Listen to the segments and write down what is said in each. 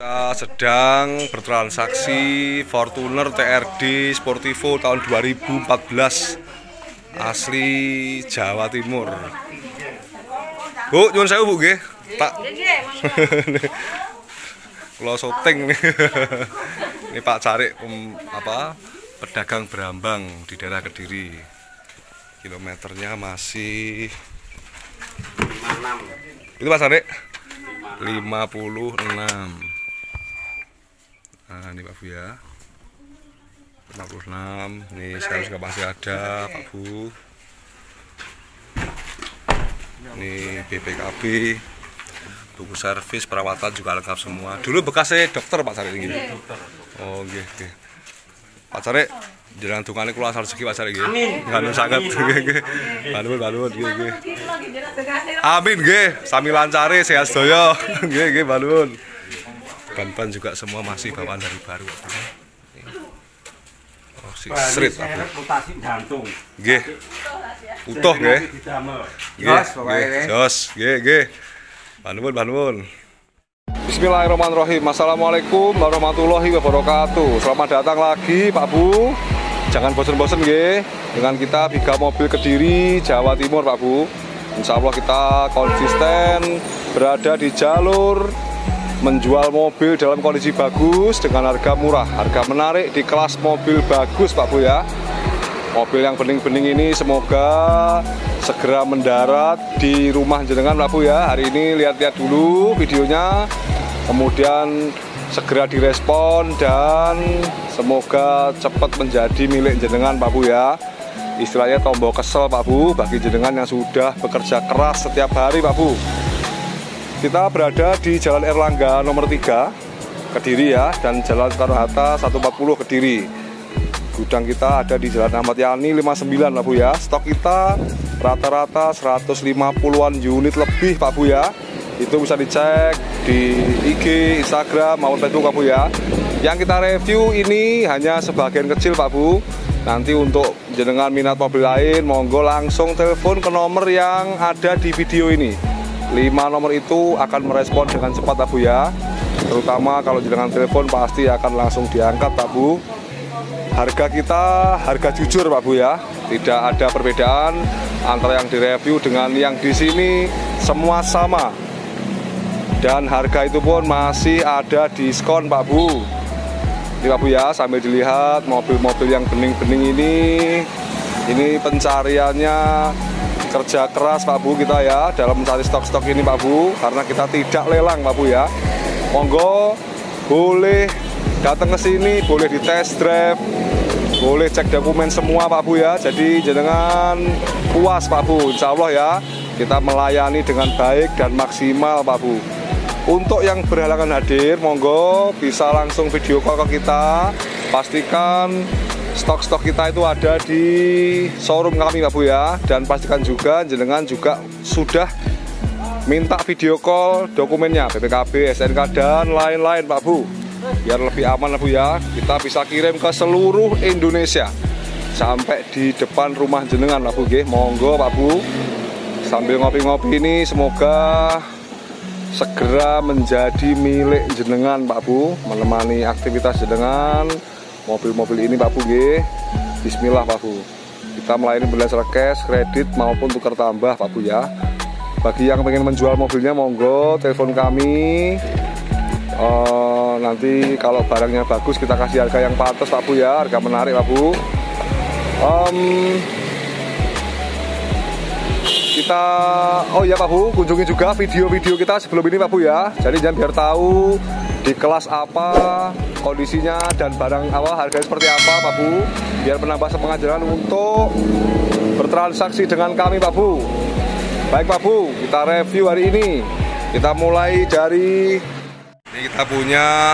Kita sedang bertransaksi Fortuner TRD Sportivo tahun 2014 asli Jawa Timur. Bu, nyuwun sewu Bu nggih. Tak. Kula syuting nih. Ini Pak Carik pedagang berambang di daerah Kediri. Kilometernya masih 56. Itu Pak Carik 56. Nah ini Pak Bu ya 56. Nih saya juga masih ada Pak Bu. Ini BPKB, buku servis, perawatan juga lengkap semua. Dulu bekasnya dokter Pak Carik ini. Oh nggih nggih. Pak Carik jalan dungane kula asal rezeki Pak Carik nggih. Amin sangat nggih. Balun nggih. Amin nggih, sami lancare sehat sedaya. Nggih nggih balun. Ban-ban juga semua masih bawaan dari baru. Oh, si street reputasi jantung. Nggih. Utuh nggih. Nggih, jos, nggih. Banun. Bismillahirrahmanirrahim. Assalamualaikum warahmatullahi wabarakatuh. Selamat datang lagi Pak Bu. Jangan bosan-bosan nggih dengan kita Biga Mobil Kediri, Jawa Timur Pak Bu. Insya Allah kita konsisten berada di jalur menjual mobil dalam kondisi bagus dengan harga murah, harga menarik di kelas mobil bagus Pak Bu ya. Mobil yang bening-bening ini semoga segera mendarat di rumah jenengan Pak Bu ya. Hari ini lihat-lihat dulu videonya, kemudian segera direspon dan semoga cepat menjadi milik jenengan Pak Bu ya. Istilahnya tombol kesel Pak Bu bagi jenengan yang sudah bekerja keras setiap hari Pak Bu. Kita berada di Jalan Erlangga nomor 3 Kediri ya, dan Jalan Soekarno-Hatta 140 Kediri. Gudang kita ada di Jalan Ahmad Yani 59 Pak Bu ya. Stok kita rata-rata 150-an unit lebih Pak Bu ya. Itu bisa dicek di IG, Instagram maupun Facebook Pak Bu ya. Yang kita review ini hanya sebagian kecil Pak Bu. Nanti untuk jenengan minat mobil lain, monggo langsung telepon ke nomor yang ada di video ini. 5 nomor itu akan merespon dengan cepat Pak Bu ya. Terutama kalau jenengan telepon pasti akan langsung diangkat Pak Bu. Harga kita harga jujur Pak Bu ya. Tidak ada perbedaan antara yang direview dengan yang di sini, semua sama. Dan harga itu pun masih ada diskon Pak Bu. Ini Pak Bu ya, sambil dilihat mobil-mobil yang bening-bening ini pencariannya kerja keras Pak Bu kita ya dalam mencari stok-stok ini Pak Bu, karena kita tidak lelang Pak Bu ya. Monggo boleh datang ke sini, boleh di test drive, boleh cek dokumen semua Pak Bu ya. Jadi jenengan puas Pak Bu, insya Allah ya kita melayani dengan baik dan maksimal Pak Bu. Untuk yang berhalangan hadir, monggo bisa langsung video call ke kita. Pastikan stok-stok kita itu ada di showroom kami Pak Bu ya. Dan pastikan juga jenengan juga sudah minta video call dokumennya, BPKB, SNK dan lain-lain Pak Bu. Biar lebih aman Pak Bu ya. Kita bisa kirim ke seluruh Indonesia sampai di depan rumah jenengan Pak Bu nggih. Monggo Pak Bu. Sambil ngopi-ngopi ini semoga segera menjadi milik jenengan Pak Bu, menemani aktivitas jenengan mobil-mobil ini Pak Bu nggih. Bismillah Pak Bu. Kita melayani berdasarkan cash, kredit maupun tukar tambah Pak Bu ya. Bagi yang pengen menjual mobilnya monggo telepon kami. Nanti kalau barangnya bagus kita kasih harga yang pantas Pak Bu ya, harga menarik Pak Bu. Kita oh ya Pak Bu, kunjungi juga video-video kita sebelum ini Pak Bu ya. Jadi jangan biar tahu di kelas apa kondisinya dan barang harganya seperti apa Pak Bu, biar menambah semangat jalan untuk bertransaksi dengan kami Pak Bu. Baik Pak Bu, kita review hari ini. Kita mulai dari ini, kita punya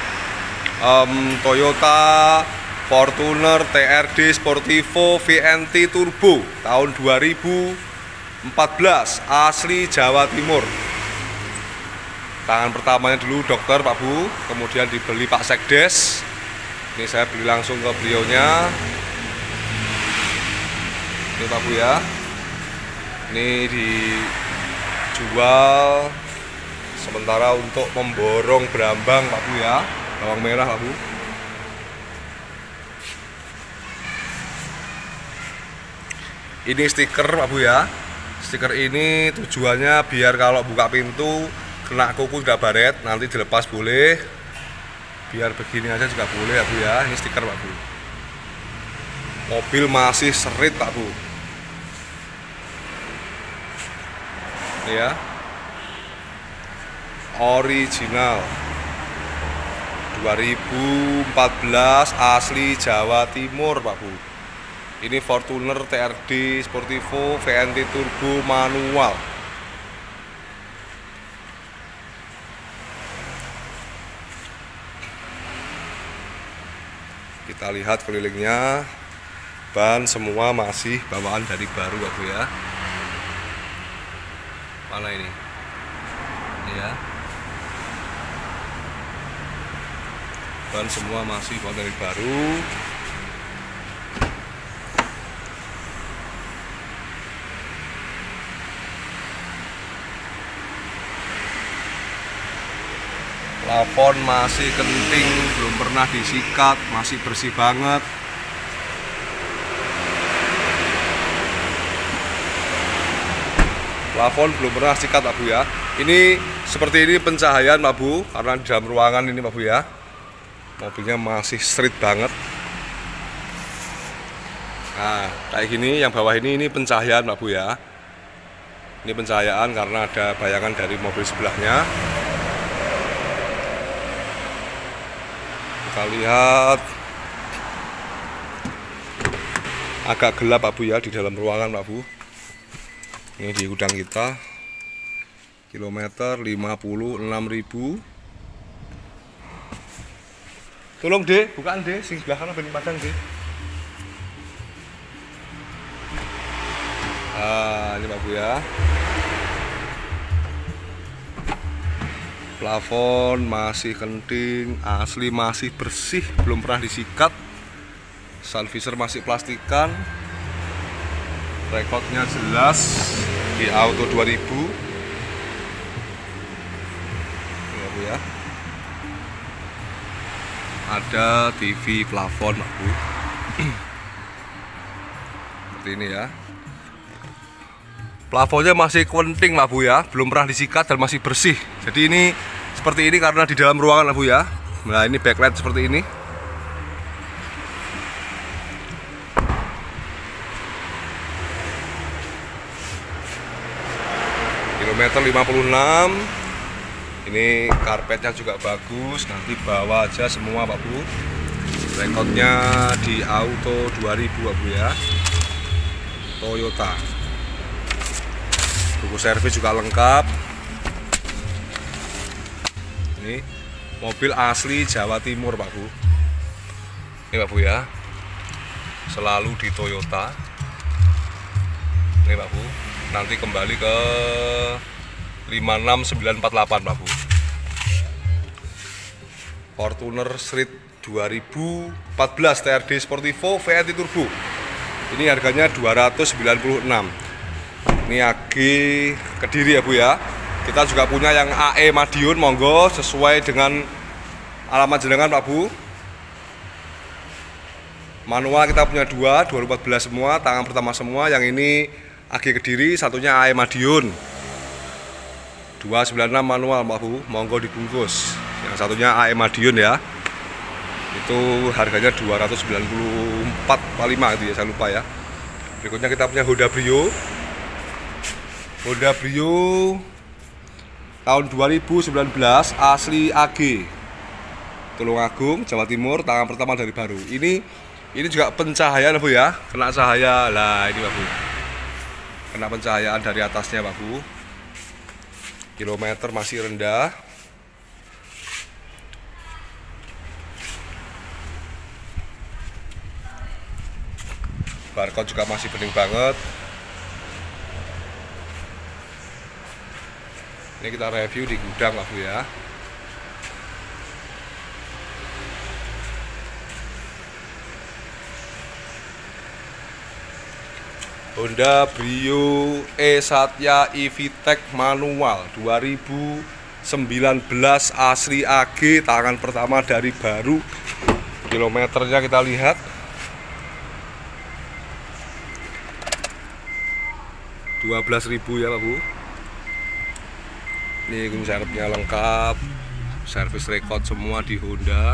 Toyota Fortuner TRD Sportivo VNT Turbo tahun 2014 asli Jawa Timur. Tangan pertamanya dulu dokter Pak Bu, kemudian dibeli Pak Sekdes. Ini saya beli langsung ke beliaunya. Ini Pak Bu ya. Ini dijual Sementara untuk memborong berambang Pak Bu ya, bawang merah Pak Bu. Ini stiker Pak Bu ya. Stiker ini tujuannya biar kalau buka pintu kena kuku tidak baret, nanti dilepas boleh. Biar begini aja juga boleh Pak Bu ya. Ini stiker Pak Bu. Mobil masih serit Pak Bu. Ini ya. Original 2014 asli Jawa Timur Pak Bu. Ini Fortuner TRD Sportivo VNT Turbo manual. Kita lihat kelilingnya, ban semua masih bawaan dari baru Pak Bu ya. Mana ini? Ini ya. Ban semua masih bawaan dari baru. Plafon masih kenting, belum pernah disikat, masih bersih banget. Plafon belum pernah sikat Pak Bu ya. Ini seperti ini pencahayaan Pak Bu, karena di dalam ruangan ini Pak Bu ya. Mobilnya masih street banget. Nah, kayak gini yang bawah ini pencahayaan Pak Bu ya. Ini pencahayaan karena ada bayangan dari mobil sebelahnya. Kita lihat agak gelap Pak Bu ya di dalam ruangan Pak Bu. Ini di gudang kita. Kilometer 56.000. Tolong deh, bukaan deh, sing sebelah kanan bening padang deh. Ini Pak Bu ya. Plafon masih kenting, asli masih bersih, belum pernah disikat. Sun visor masih plastikan. Rekodnya jelas di Auto 2000. Ya Bu ya. Ada TV plafon Pak Bu. Seperti ini ya. Plafonnya masih kenting Pak Bu ya, belum pernah disikat dan masih bersih. Jadi ini seperti ini karena di dalam ruangan Pak Bu ya. Nah ini backlight seperti ini. Kilometer 56. Ini karpetnya juga bagus, nanti bawa aja semua Pak Bu. Rekodnya di Auto 2000 Pak Bu ya. Toyota. Buku servis juga lengkap. Ini mobil asli Jawa Timur Pak Bu. Ini Pak Bu ya. Selalu di Toyota. Ini Pak Bu. Nanti kembali ke 56948 Pak Bu. Fortuner Street 2014 TRD Sportivo VNT Turbo. Ini harganya 296. Ini AG Kediri ya Bu ya. Kita juga punya yang AE Madiun, monggo sesuai dengan alamat jenengan Pak Bu. Manual kita punya 2014 semua, tangan pertama semua. Yang ini AG Kediri, satunya AE Madiun. 296 manual Pak Bu, monggo dibungkus. Yang satunya AE Madiun ya. Itu harganya 294,5 gitu ya, saya lupa ya. Berikutnya kita punya Honda Brio. Honda Brio tahun 2019 asli AG Tulungagung Jawa Timur, tangan pertama dari baru. Ini juga pencahayaan Bu ya, kena cahaya lah ini Pak Bu, kena pencahayaan dari atasnya Pak Bu. Kilometer masih rendah. Barcode juga masih bening banget. Ini kita review di gudang Pak Bu ya. Honda Brio E Satya EV Tech manual 2019 asli AG, tangan pertama dari baru. Kilometernya kita lihat. Rp12.000 ya Pak Bu. Ini kun serepnya lengkap, servis record semua di Honda.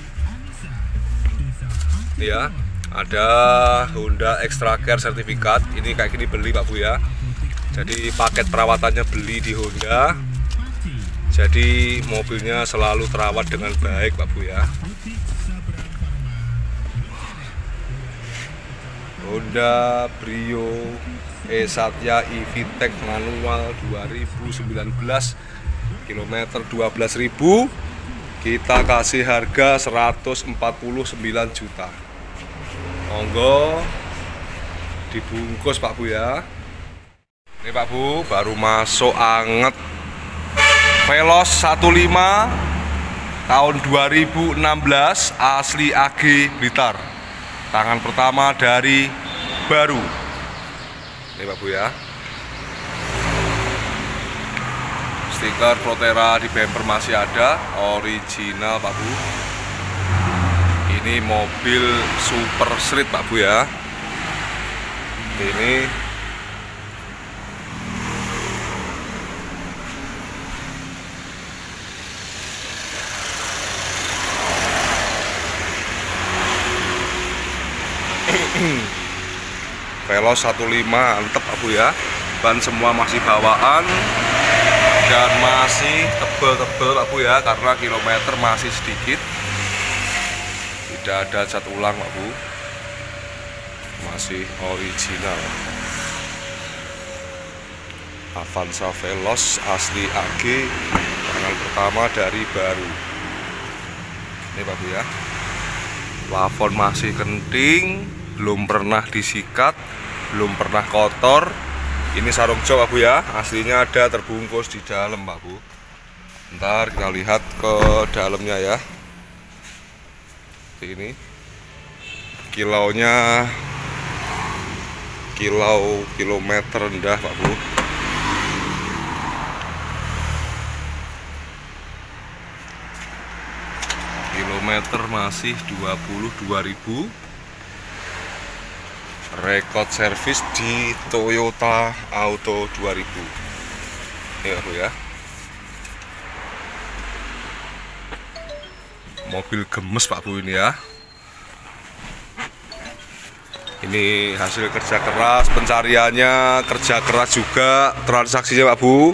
Ya, ada Honda Extra Care sertifikat. Ini kayak gini beli Pak Bu ya. Jadi paket perawatannya beli di Honda. Jadi mobilnya selalu terawat dengan baik Pak Bu ya. Honda Brio E-Satya E-VTEC manual 2019, kilometer 12.000. Kita kasih harga 149 juta. Monggo dibungkus Pak Bu ya. Ini Pak Bu, baru masuk anget Veloz 15 tahun 2016, asli AG Blitar. Tangan pertama dari baru. Ini Pak Bu ya. Stiker Proterra di bumper masih ada, original Pak Bu. Ini mobil super street Pak Bu ya. Ini Veloz 15 antep Pak Bu ya. Ban semua masih bawaan dan masih tebel-tebel Pak Bu ya, karena kilometer masih sedikit. Tidak ada cat ulang Pak Bu. Masih original. Avanza Veloz asli AG, tangan pertama dari baru. Ini Pak Bu ya. Plafon masih kenting, belum pernah disikat, belum pernah kotor. Ini sarung jok Pak Bu ya, aslinya ada terbungkus di dalam Pak Bu. Ntar kita lihat ke dalamnya ya. Seperti ini. Kilaunya kilometer rendah Pak Bu. Kilometer masih 22.000. Rekod servis di Toyota Auto 2000. Ya Bu ya. Mobil gemes Pak Bu ini ya. Ini hasil kerja keras, pencariannya kerja keras juga, transaksinya Pak Bu.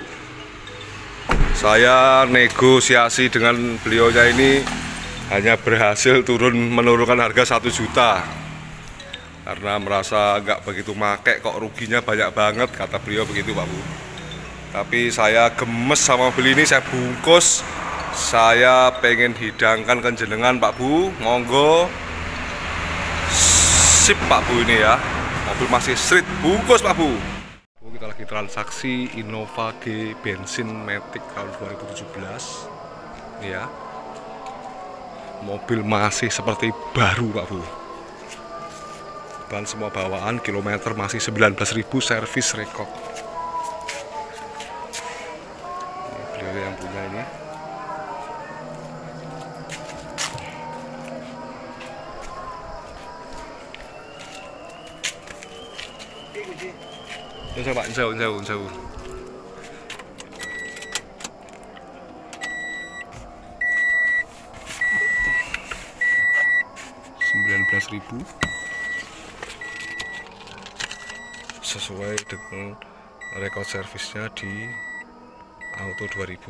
Saya negosiasi dengan beliaunya ini hanya berhasil menurunkan harga 1 juta. Karena merasa nggak begitu make, kok ruginya banyak banget, kata beliau begitu Pak Bu. Tapi saya gemes sama mobil ini, saya bungkus. Saya pengen hidangkan ke jenengan Pak Bu, monggo. Sip Pak Bu ini ya. Mobil masih street, bungkus Pak Bu. Kita lagi transaksi Innova G bensin Matic tahun 2017. Ini ya. Mobil masih seperti baru Pak Bu. Ban semua bawaan, kilometer masih 19.000, servis rekod. Ini beliau yang punya ini. Ini Pak, jauh. 19.000. Sesuai dengan rekod servisnya di Auto 2000.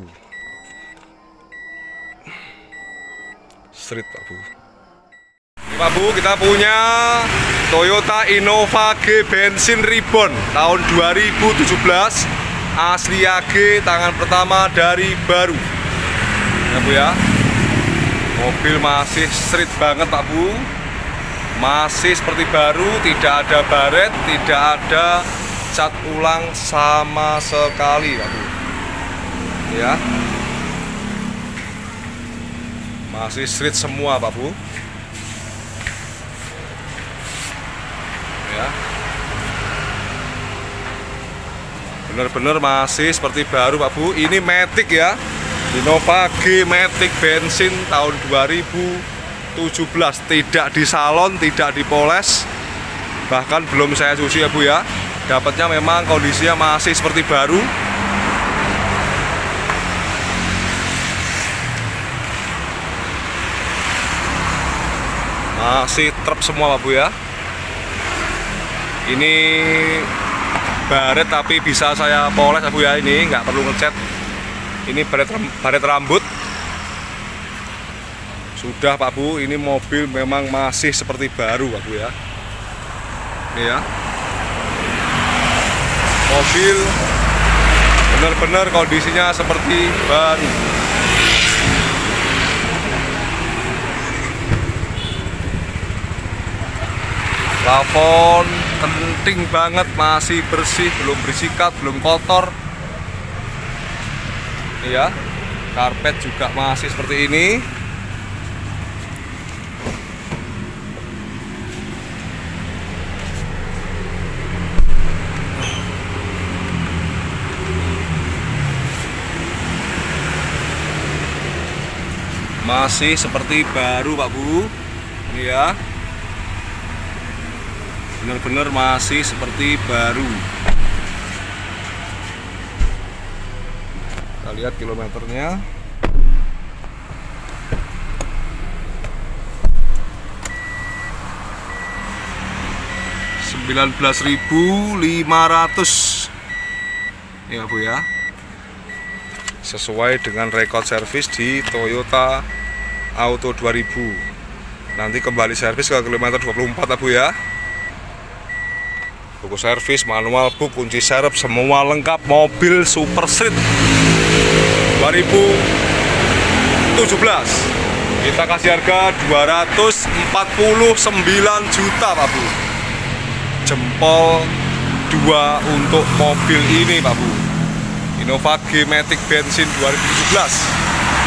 Street Pak Bu. Ini Pak Bu, kita punya Toyota Innova G bensin Reborn tahun 2017, asli AG, tangan pertama dari baru. Ya Bu ya. Mobil masih street banget Pak Bu. Masih seperti baru, tidak ada baret, tidak ada cat ulang sama sekali Pak Bu. Ya. Masih street semua Pak Bu. Ya. Bener-bener masih seperti baru Pak Bu. Ini Matic ya. Innova G-Matic bensin tahun 2017, tidak di salon, tidak dipoles, bahkan belum saya cuci ya Bu ya. Dapatnya memang kondisinya masih seperti baru. Masih trep semua Pak Bu ya. Ini baret tapi bisa saya poles Pak Bu ya, ini nggak perlu ngecat. Ini baret rambut. Sudah Pak Bu, ini mobil memang masih seperti baru Pak Bu ya. Ini ya. Mobil benar-benar kondisinya seperti baru. Plafon penting banget, masih bersih, belum bersikat, belum kotor. Ini ya, karpet juga masih seperti ini. Masih seperti baru Pak Bu. Ini ya, benar-benar masih seperti baru. Kita lihat kilometernya. $19.500 ya Bu ya, sesuai dengan rekod servis di Toyota Auto 2000. Nanti kembali servis ke kilometer 24 Bu ya. Buku servis, manual book, kunci serep, semua lengkap. Mobil Super Street 2017. Kita kasih harga 249 juta Pak Bu. Jempol 2 untuk mobil ini Pak Bu. Innova G-Matic bensin 2017.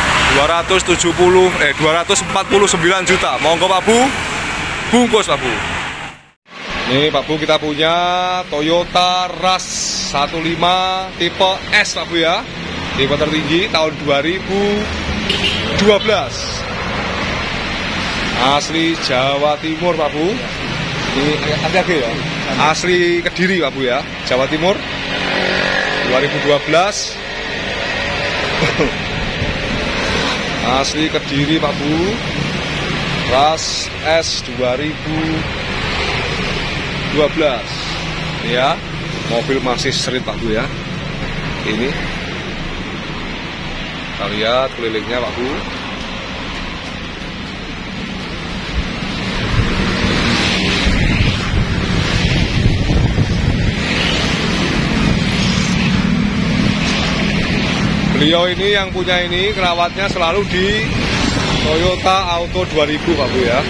249 juta. Monggo Pak Bu, bungkus Pak Bu. Ini Pak Bu, kita punya Toyota Rush 15 tipe S Pak Bu ya, tipe tertinggi tahun 2012. Asli Jawa Timur Pak Bu. Ini hati-hati ya, asli Kediri Pak Bu ya, Jawa Timur 2012. Asli Kediri Pak Bu. Rush S 2012. Ini ya, mobil masih street Pak Bu ya. Ini kita lihat kelilingnya Pak Bu. Beliau ini yang punya ini kerawatnya selalu di Toyota Auto 2000 Pak Bu ya.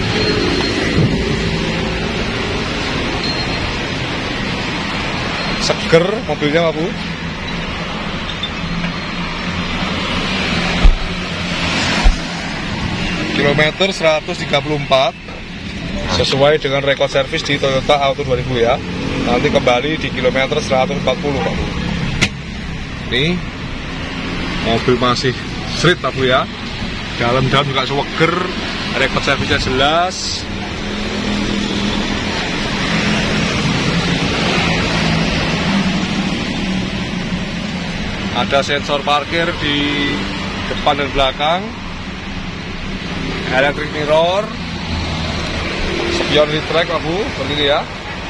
Seger mobilnya Pak Bu. Kilometer 134 sesuai dengan rekod servis di Toyota Auto 2000 ya. Nanti kembali di kilometer 140 Pak Bu. Ini mobil masih street Pak Bu ya. Dalam-dalam juga seger, rekod servisnya jelas. Ada sensor parkir di depan dan belakang, electric mirror, spion litrek Pak Bu, seperti ini ya.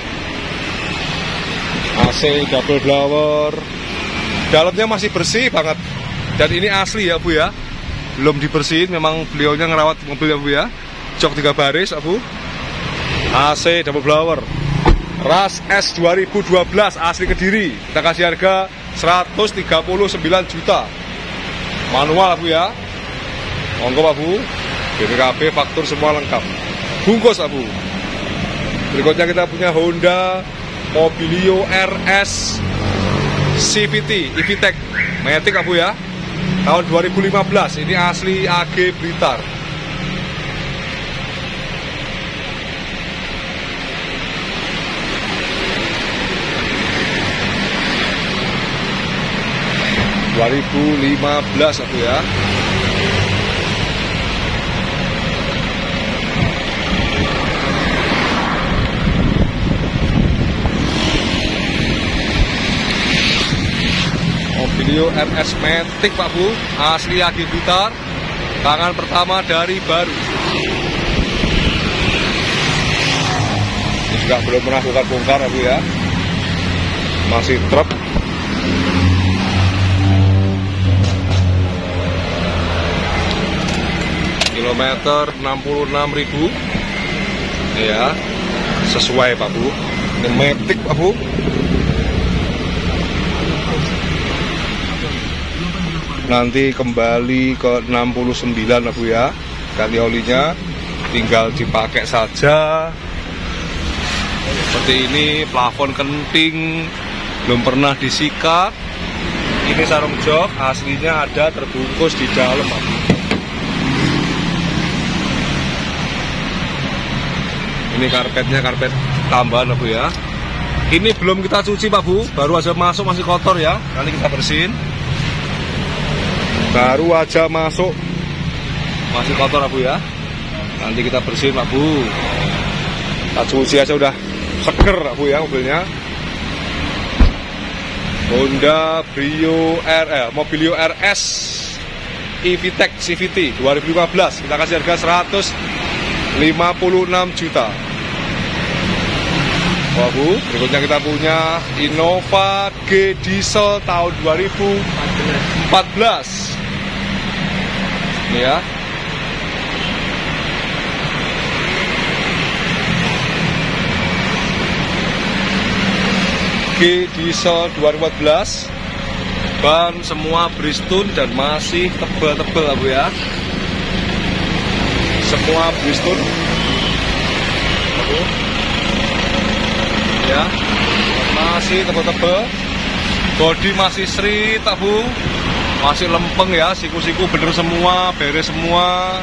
AC double blower, dalamnya masih bersih banget. Dan ini asli ya Bu ya, belum dibersihin, memang beliaunya ngerawat mobil ya Bu ya. Jok 3 baris Bu, AC double blower, Rush S 2012 asli Kediri. Kita kasih harga 139 juta. Manual Bu ya. Monggo Pak Bu, BPKB faktur semua lengkap. Bungkus Bu. Berikutnya kita punya Honda Mobilio RS CVT EVTEC Matic Bu ya. Tahun 2015, ini asli AG Blitar. 2015 aku ya. Mobilio RS Matic Pak Bu, asli Agi Blitar, tangan pertama dari baru. Ini juga belum pernah bongkar Pak Bu ya, masih truk. Kilometer 66.000 ya, sesuai Pak Bu. Ini Matic Pak Bu. Nanti kembali ke 69 Pak Bu ya. Ganti olinya, tinggal dipakai saja. Seperti ini, plafon kenting, belum pernah disikat. Ini sarung jok, aslinya ada terbungkus di dalam Pak Bu. Ini karpetnya, karpet tambahan Pak Bu ya. Ini belum kita cuci Pak Bu, baru aja masuk, masih kotor ya. Nanti kita bersihin. Baru aja masuk, masih kotor Pak Bu ya. Nanti kita bersihin Pak Bu. Kita cuci aja udah seger Pak Bu ya mobilnya. Honda Brio Mobilio RS EVTEC CVT 2015. Kita kasih harga 156 juta. Pak Bu, berikutnya kita punya Innova G Diesel tahun 2014. Ini ya. G Diesel 2014. Ban semua Bridgestone dan masih tebal-tebal Bu ya. Semua Bridgestone. Ya. Masih tebal-tebal. Bodi masih seri tak Bu. Masih lempeng ya, siku-siku bener semua, beres semua.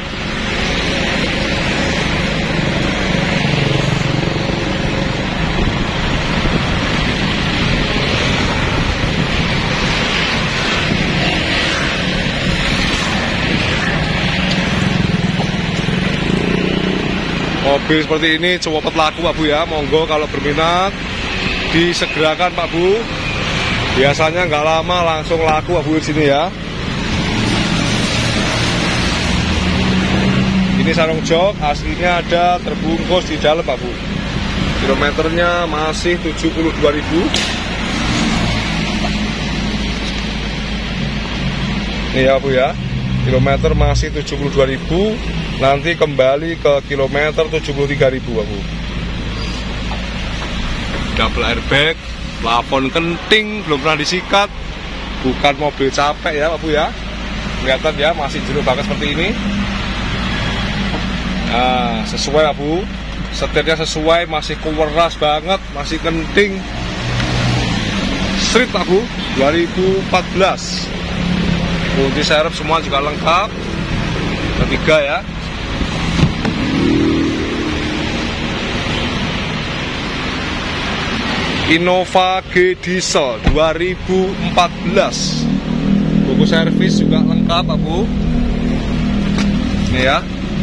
Mobil seperti ini cepet laku Pak Bu ya. Monggo kalau berminat disegerakan Pak Bu. Biasanya nggak lama langsung laku Pak Bu di sini ya. Ini sarung jok, aslinya ada terbungkus di dalam Pak Bu. Kilometernya masih 72.000. Ini ya Bu ya. Kilometer masih 72.000. Nanti kembali ke kilometer 73.000 Pak Bu. Double airbag, plafon kenting, belum pernah disikat. Bukan mobil capek ya Pak Bu ya. Kelihatan ya, masih jeruk banget seperti ini. Nah, sesuai Pak Bu. Setirnya sesuai, masih keweras banget, masih kenting. Street Pak Bu, 2014. Kunci serep semua juga lengkap. Ketiga ya. Innova G Diesel 2014. Buku servis juga lengkap Pak Bu. Ini ya.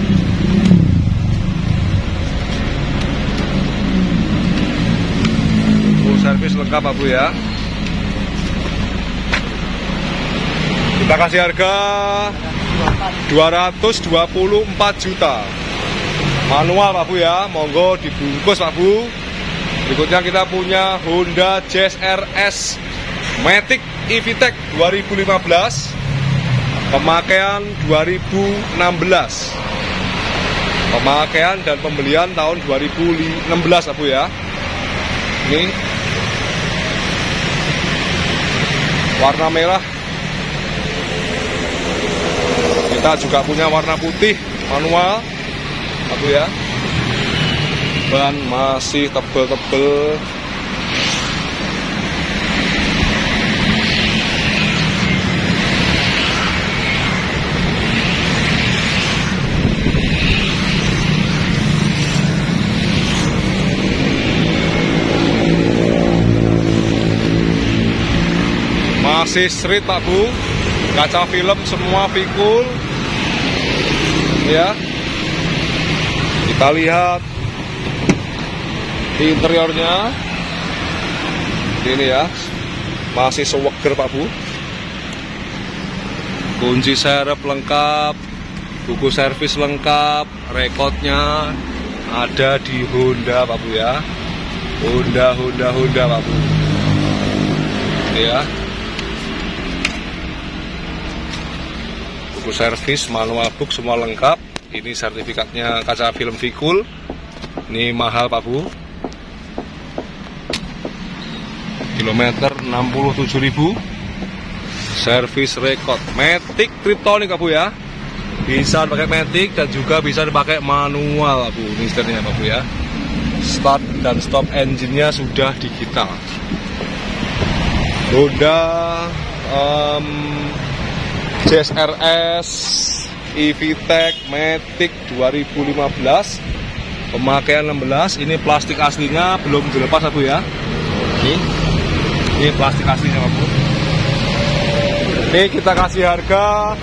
Buku servis lengkap Pak Bu ya. Kita kasih harga 224 juta. Manual Pak Bu ya. Monggo dibungkus Pak Bu. Berikutnya kita punya Honda Jazz RS Matic EVTEC 2015. Pemakaian 2016. Pemakaian dan pembelian tahun 2016 Bu ya. Ini warna merah. Kita juga punya warna putih manual Bu ya. Ban masih tebel-tebel. Masih street Pak Bu. Kaca film semua pikul. Ya. Kita lihat interiornya. Ini ya. Masih seweger Pak Bu. Kunci serep lengkap, buku servis lengkap, rekodnya ada di Honda Pak Bu ya. Honda Pak Bu. Ini ya. Buku servis, manual book semua lengkap. Ini sertifikatnya kaca film Vikul. Ini mahal Pak Bu. Kilometer 67.000. Servis record, Matic Triptonic Pak Bu ya. Bisa pakai Matic dan juga bisa dipakai manual Pak Bu. Ini setirnya Pak Bu ya. Start dan stop engine-nya sudah digital. Honda JSRS EVTEC Matic 2015. Pemakaian 16. Ini plastik aslinya belum dilepas Pak Bu ya. Ini plastik aslinya Pak Bu. Ini kita kasih harga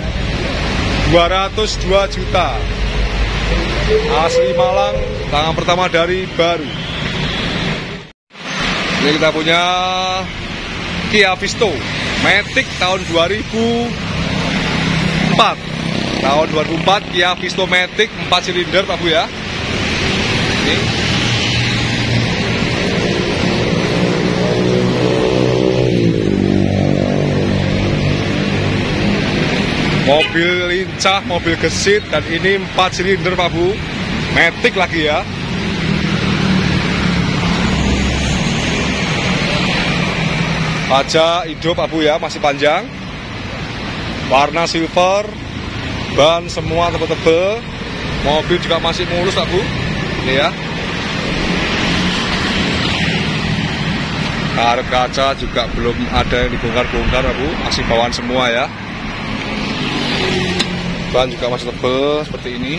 202 juta. Asli Malang, tangan pertama dari baru. Ini kita punya Kia Visto Matic tahun 2004. Tahun 2004 Kia Visto Matic 4 silinder Pak Bu ya. Ini mobil lincah, mobil gesit, dan ini 4 silinder Pak Bu. Matic lagi ya. Pajak hidup Pak Bu ya, masih panjang. Warna silver, ban semua tebel-tebel. Mobil juga masih mulus Pak Bu. Ini ya. Karep kaca juga belum ada yang dibongkar-bongkar Pak Bu, masih bawaan semua ya. Ban juga masih tebal seperti ini.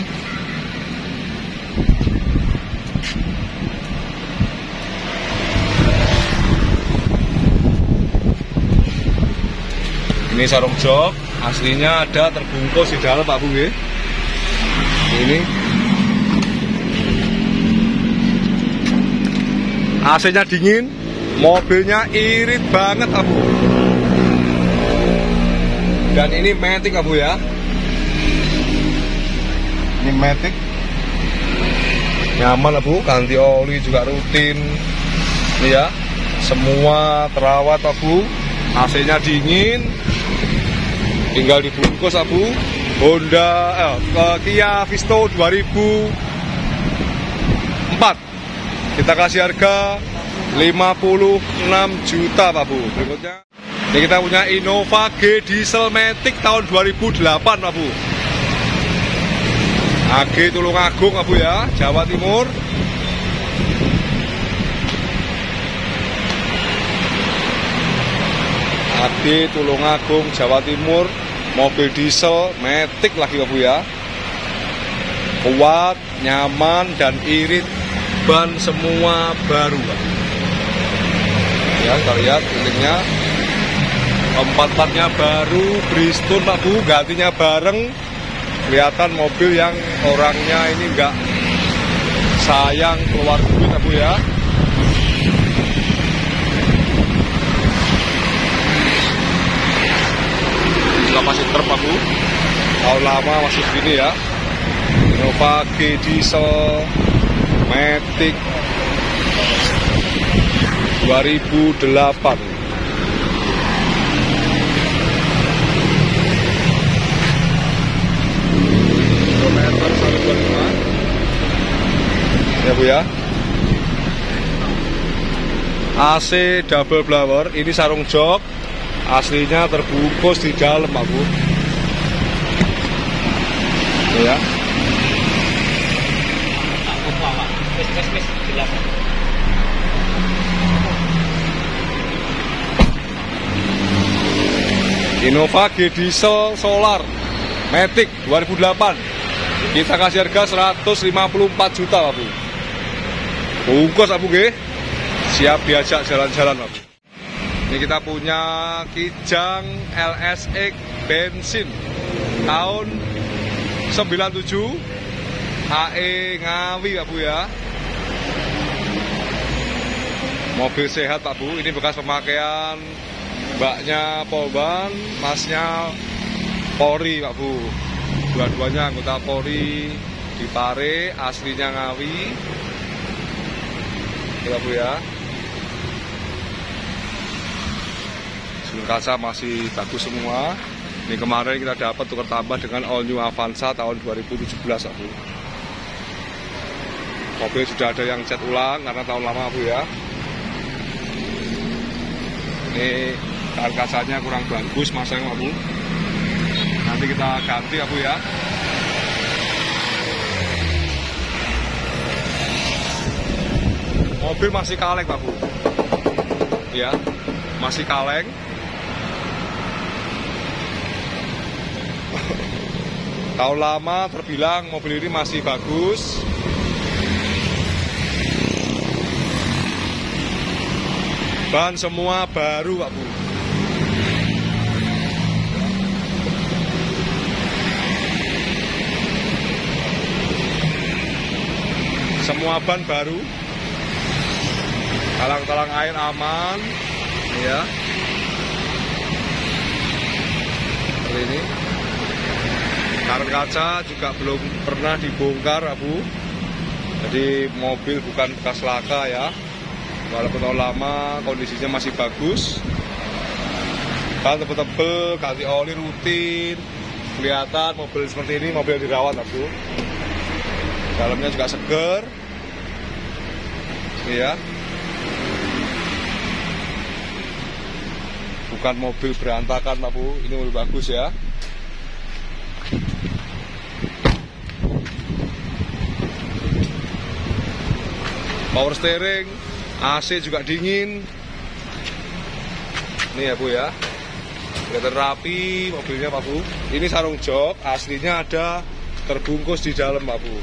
Ini sarung jok, aslinya ada terbungkus di dalam Pak Bu ya. Ini AC-nya dingin, mobilnya irit banget Pak Bu. Dan ini Matic Pak Bu ya. Ini Matic nyaman lah Bu, ganti oli juga rutin. Ini ya, semua terawat Pak Bu. AC-nya dingin, tinggal dibungkus Pak Bu. Honda Kia Visto 2004. Kita kasih harga 56 juta Pak Bu. Berikutnya ini kita punya Innova G Diesel Matic tahun 2008 Pak Bu. AG Tulungagung Pak Bu ya, Jawa Timur. AG Tulungagung Jawa Timur, mobil diesel Matic lagi Pak Bu ya. Kuat, nyaman dan irit, ban semua baru Pak. Ya, kita lihat pilingnya. Empat-empatnya baru, Bridgestone Pak Bu, gantinya bareng. Kelihatan mobil yang orangnya ini enggak sayang keluar duit Pak Bu ya. Juga masih truk Pak Bu, tahun lama masih begini ya. Innova G Diesel Matic 2008. Ya Bu ya. AC double blower, ini sarung jok, aslinya terbungkus di dalam Pak Bu. Ya. Innova G Diesel Solar Matic 2008. Kita kasih harga 154 juta Pak Bu. Bungkus Pak Bu nggih. Siap diajak jalan-jalan Pak Bu. Ini kita punya Kijang LSX bensin tahun 97 AE Ngawi Pak Bu ya. Mobil sehat Pak Bu, ini bekas pemakaian mbaknya Polban, masnya Polri Pak Bu. Dua-duanya anggota Polri di Pare, aslinya Ngawi. Ini Pak Bu ya. Kaca masih bagus semua. Ini kemarin kita dapat tukar tambah dengan All New Avanza tahun 2017 Pak Bu. Mobil sudah ada yang cat ulang karena tahun lama Bu ya. Ini kacanya kurang bagus masanya Pak Bu. Nanti kita ganti Pak Bu ya. Mobil masih kaleng Pak Bu. Ya, masih kaleng. Tahun lama terbilang mobil ini masih bagus. Ban semua baru Pak Bu. Semua ban baru. Talang-talang air aman ya. Seperti ini. Karet kaca juga belum pernah dibongkar Pak Bu. Jadi mobil bukan bekas laka ya. Walaupun tahun lama kondisinya masih bagus. Ban tebel-tebel, ganti oli rutin. Kelihatan mobil seperti ini mobil yang dirawat Pak Bu. Dalamnya juga seger. Iya. Bukan mobil berantakan Pak Bu, ini mobil bagus ya. Power steering, AC juga dingin. Ini ya Bu ya. Kelihatan rapi mobilnya Pak Bu. Ini sarung jok, aslinya ada terbungkus di dalam Pak Bu.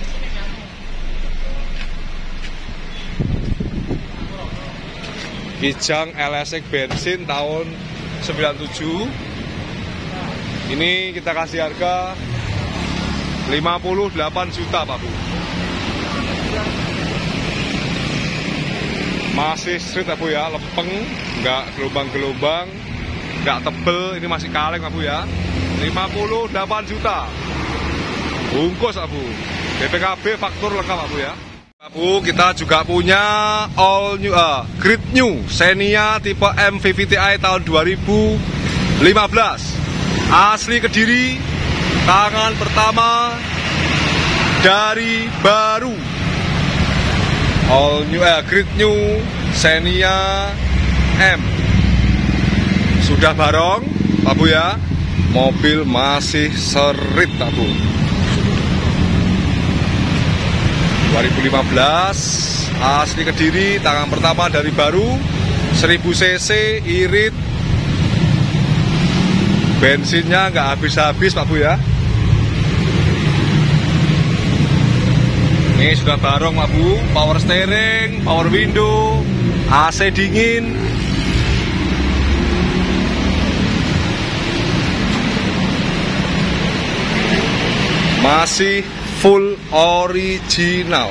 Kijang LSX bensin tahun 97. Ini kita kasih harga 58 juta Pak Bu. Masih street Pak Bu ya, lempeng, nggak gelombang-gelombang, nggak tebel, ini masih kaleng Pak Bu ya. 58 juta. Bungkus Pak Bu. BPKB faktur lengkap Pak Bu ya. Pak Bu, kita juga punya all new Grid New Xenia tipe MVVTi tahun 2015. Asli Kediri, tangan pertama dari baru. All new Grid New Xenia M. Sudah barong Pak Bu ya. Mobil masih serit Pak Bu. 2015 asli Kediri, tangan pertama dari baru, 1000 cc, irit. Bensinnya nggak habis-habis Pak Bu ya. Ini sudah barong Pak Bu, power steering, power window, AC dingin. Masih full original.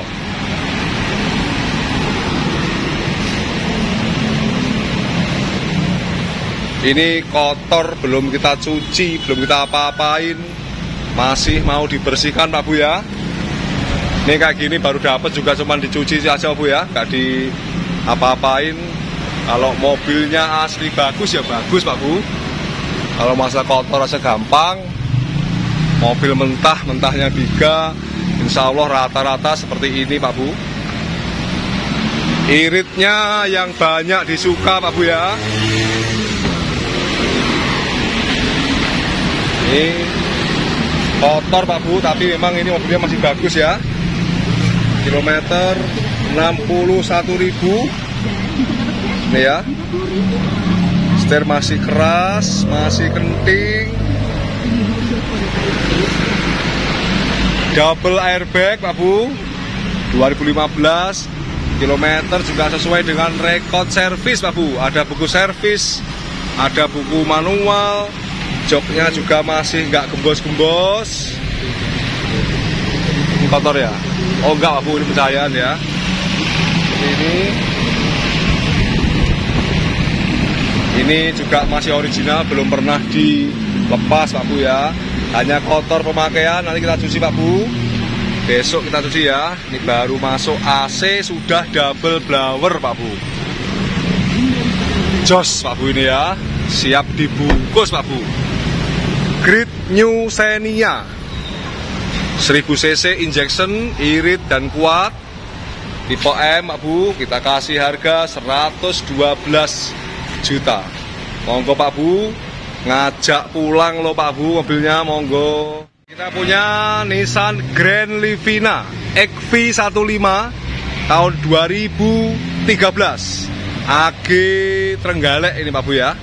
Ini kotor, belum kita cuci, belum kita apa-apain. Masih mau dibersihkan Pak Bu ya. Ini kayak gini baru dapat juga cuman dicuci aja Bu ya, nggak di apa-apain. Kalau mobilnya asli bagus ya bagus Pak Bu. Kalau masalah kotor aja gampang. Mobil mentahnya Biga, insya Allah rata-rata seperti ini Pak Bu. Iritnya yang banyak disuka Pak Bu ya. Ini kotor Pak Bu, tapi memang ini mobilnya masih bagus ya. Kilometer 61.000. Ini ya. Setir masih keras, masih kenting. Double airbag Pak Bu. 2015. Kilometer juga sesuai dengan rekod servis Pak Bu. Ada buku servis, ada buku manual. Joknya juga masih nggak gembos-gembos. Ini kotor ya? Oh enggak Pak Bu, ini pencahayaan ya. Ini juga masih original, belum pernah dilepas Pak Bu ya. Hanya kotor pemakaian, nanti kita cuci Pak Bu. Besok kita cuci ya. Ini baru masuk AC, sudah double blower Pak Bu. Jos Pak Bu ini ya. Siap dibungkus Pak Bu. Grid New Xenia 1000 cc injection, irit dan kuat. Tipe M Pak Bu. Kita kasih harga 112 juta. Monggo Pak Bu. Ngajak pulang loh Pak Bu mobilnya, monggo. Kita punya Nissan Grand Livina XV15 tahun 2013 AG Trenggalek ini Pak Bu ya.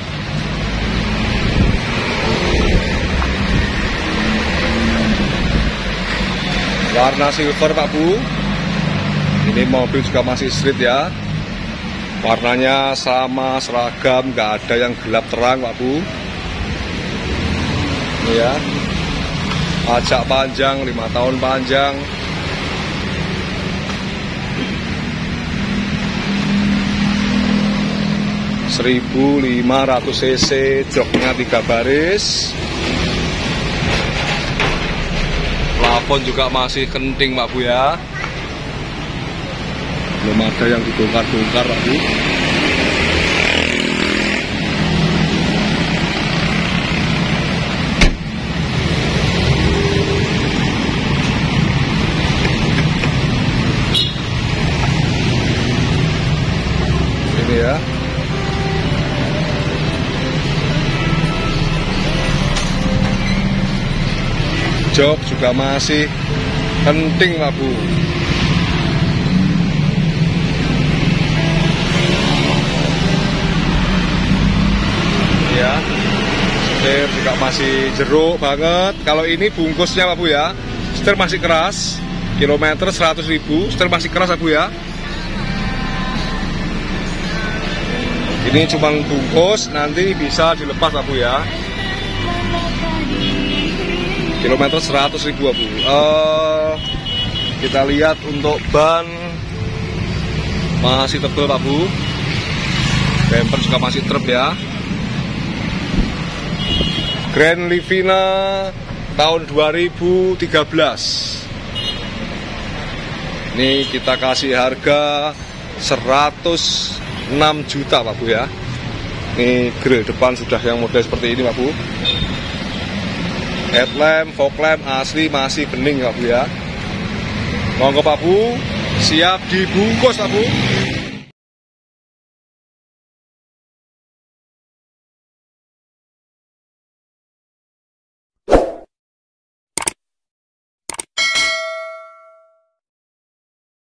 Warna silver Pak Bu. Ini mobil juga masih street ya. Warnanya sama, seragam, nggak ada yang gelap terang Pak Bu. Ini ya. Pajak panjang, 5 tahun panjang. (1.500 cc), joknya 3 baris. Plafon juga masih kenting Pak Bu ya. Belum ada yang dibongkar-bongkar Pak Bu. Ini ya. Jok juga masih penting Pak Bu. Ya, setir juga masih jeruk banget. Kalau ini bungkusnya Pak Bu ya, setir masih keras. Kilometer 100.000, setir masih keras Pak Bu ya. Ini cuma bungkus, nanti bisa dilepas Pak Bu ya. Kilometer 100.000 Pak Bu. Kita lihat untuk ban masih tebal Pak Bu. Bumper juga masih trep ya. Grand Livina tahun 2013. Ini kita kasih harga 106 juta Pak Bu ya. Ini grill depan sudah yang model seperti ini Pak Bu. Headlamp, fog lamp asli masih bening Pak Bu ya. Monggo Pak Bu, siap dibungkus Pak Bu.